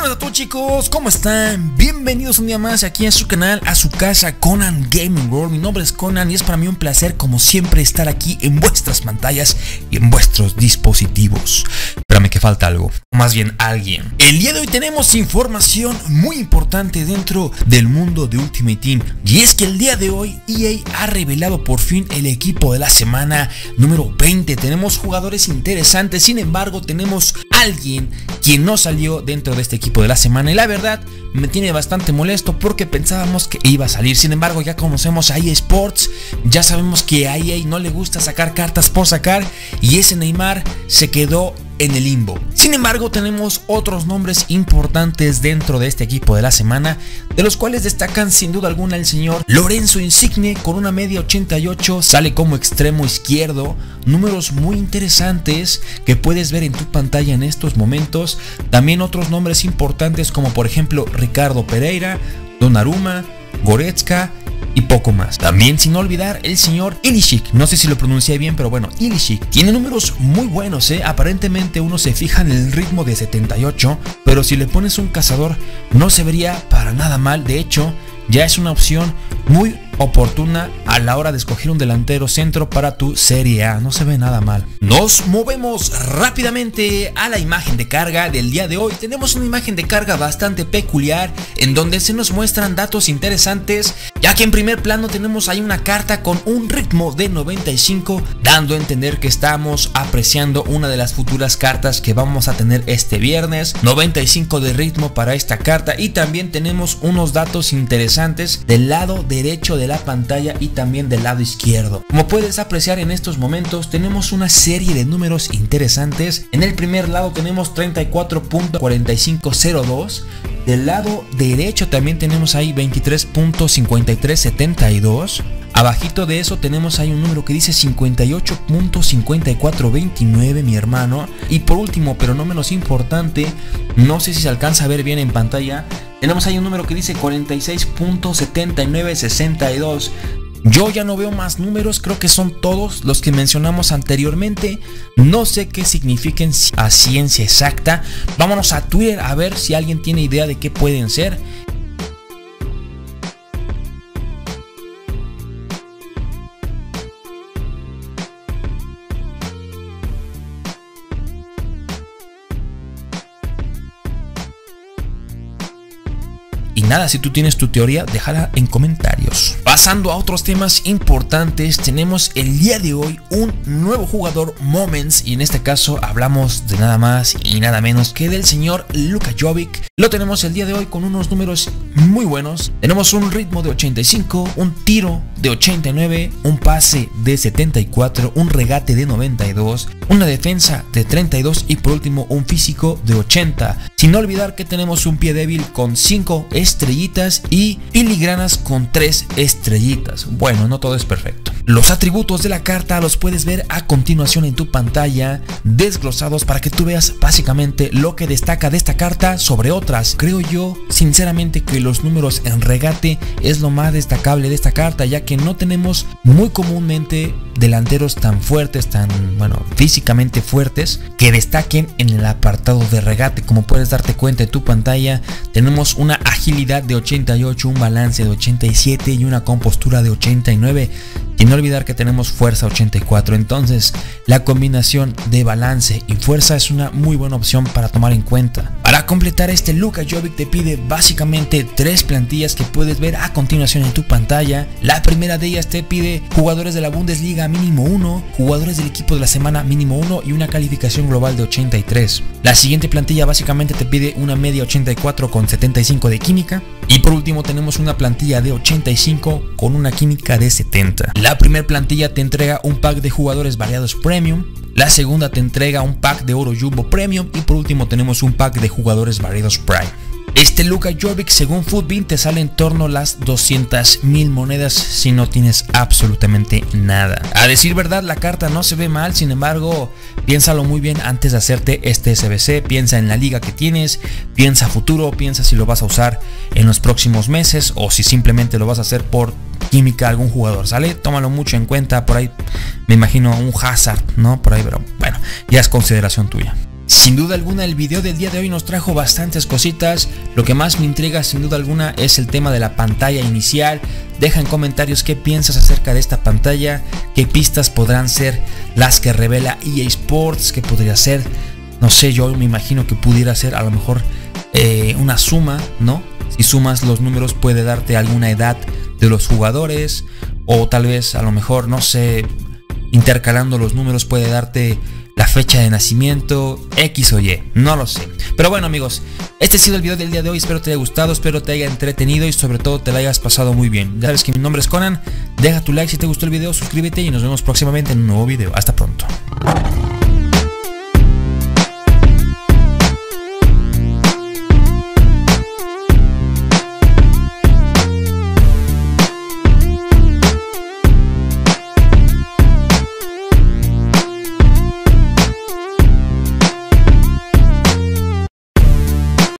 Buenas a todos, chicos, ¿cómo están? Bienvenidos un día más aquí a su canal, a su casa, Conan Gaming World. Mi nombre es Conan y es para mí un placer, como siempre, estar aquí en vuestras pantallas y en vuestros dispositivos. Espérame que falta algo, o más bien alguien. El día de hoy tenemos información muy importante dentro del mundo de Ultimate Team, y es que el día de hoy EA ha revelado por fin el equipo de la semana número 20. Tenemos jugadores interesantes, sin embargo tenemos alguien quien no salió dentro de este equipo de la semana, y la verdad me tiene bastante molesto porque pensábamos que iba a salir. Sin embargo, ya conocemos a EA Sports, ya sabemos que a EA no le gusta sacar cartas por sacar, y ese Neymar se quedó en el limbo. Sin embargo, tenemos otros nombres importantes dentro de este equipo de la semana, de los cuales destacan sin duda alguna el señor Lorenzo Insigne con una media 88, sale como extremo izquierdo, números muy interesantes que puedes ver en tu pantalla en estos momentos. También otros nombres importantes como por ejemplo Ricardo Pereira, Donnarumma, Goretzka y poco más. También sin olvidar el señor Ilicic, no sé si lo pronuncié bien, pero bueno, Ilicic tiene números muy buenos, aparentemente uno se fija en el ritmo de 78, pero si le pones un cazador no se vería para nada mal. De hecho, ya es una opción muy oportuna a la hora de escoger un delantero centro para tu Serie A, no se ve nada mal. Nos movemos rápidamente a la imagen de carga del día de hoy. Tenemos una imagen de carga bastante peculiar en donde se nos muestran datos interesantes, ya que en primer plano tenemos ahí una carta con un ritmo de 95, dando a entender que estamos apreciando una de las futuras cartas que vamos a tener este viernes. 95 de ritmo para esta carta, y también tenemos unos datos interesantes del lado derecho de la pantalla y también del lado izquierdo. Como puedes apreciar en estos momentos, tenemos una serie de números interesantes. En el primer lado tenemos 34.4502. Del lado derecho también tenemos ahí 23.5372. Abajito de eso tenemos ahí un número que dice 58.5429, mi hermano. Y por último, pero no menos importante, no sé si se alcanza a ver bien en pantalla, tenemos ahí un número que dice 46.7962. Yo ya no veo más números, creo que son todos los que mencionamos anteriormente. No sé qué signifiquen a ciencia exacta. Vámonos a Twitter a ver si alguien tiene idea de qué pueden ser. Y nada, si tú tienes tu teoría, déjala en comentarios. Pasando a otros temas importantes, tenemos el día de hoy un nuevo jugador Moments, y en este caso hablamos de nada más y nada menos que del señor Luka Jovic. Lo tenemos el día de hoy con unos números muy buenos. Tenemos un ritmo de 85, un tiro de 89, un pase de 74, un regate de 92, una defensa de 32 y por último un físico de 80. Sin olvidar que tenemos un pie débil con 5 estrellitas y filigranas con 3 estrellitas. Bueno, no todo es perfecto. Los atributos de la carta los puedes ver a continuación en tu pantalla, desglosados para que tú veas básicamente lo que destaca de esta carta sobre otras. Creo yo sinceramente que los números en regate es lo más destacable de esta carta, ya que no tenemos muy comúnmente delanteros tan fuertes, físicamente fuertes, que destaquen en el apartado de regate. Como puedes darte cuenta en tu pantalla, tenemos una agilidad de 88, un balance de 87 y una compostura de 89. Y no olvidar que tenemos fuerza 84, entonces la combinación de balance y fuerza es una muy buena opción para tomar en cuenta. Para completar este, Luka Jovic te pide básicamente 3 plantillas que puedes ver a continuación en tu pantalla. La primera de ellas te pide jugadores de la Bundesliga mínimo 1, jugadores del equipo de la semana mínimo 1 y una calificación global de 83. La siguiente plantilla básicamente te pide una media 84 con 75 de química. Y por último tenemos una plantilla de 85 con una química de 70. La primera plantilla te entrega un pack de jugadores variados Premium. La segunda te entrega un pack de oro Jumbo Premium. Y por último tenemos un pack de jugadores variados Prime. Este Luka Jovic, según Footbin, te sale en torno a las 200.000 monedas si no tienes absolutamente nada. A decir verdad, la carta no se ve mal, sin embargo, piénsalo muy bien antes de hacerte este SBC. Piensa en la liga que tienes, piensa a futuro, piensa si lo vas a usar en los próximos meses o si simplemente lo vas a hacer por química a algún jugador, ¿sale? Tómalo mucho en cuenta. Por ahí me imagino un Hazard, ¿no? Por ahí, pero bueno, ya es consideración tuya. Sin duda alguna el video del día de hoy nos trajo bastantes cositas. Lo que más me intriga sin duda alguna es el tema de la pantalla inicial. Deja en comentarios qué piensas acerca de esta pantalla, qué pistas podrán ser las que revela EA Sports, qué podría ser, no sé, yo me imagino que pudiera ser a lo mejor una suma, ¿no? Si sumas los números puede darte alguna edad de los jugadores, o tal vez a lo mejor, no sé, intercalando los números puede darte la fecha de nacimiento, X o Y, no lo sé. Pero bueno amigos, este ha sido el video del día de hoy, espero te haya gustado, espero te haya entretenido y sobre todo te la hayas pasado muy bien. Ya sabes que mi nombre es Conan, deja tu like si te gustó el video, suscríbete y nos vemos próximamente en un nuevo video. Hasta pronto.